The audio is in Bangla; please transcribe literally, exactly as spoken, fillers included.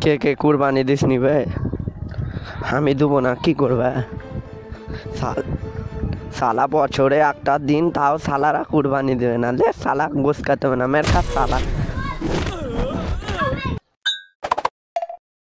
কে কে কুরবানি দিস নিবে? আমি দেবো না, কি করবে? সালা বছরে একটা দিন তাও সালারা কুরবানি দেবে না, লে সালা গোস খাতে হবে না মেরে খা সালা।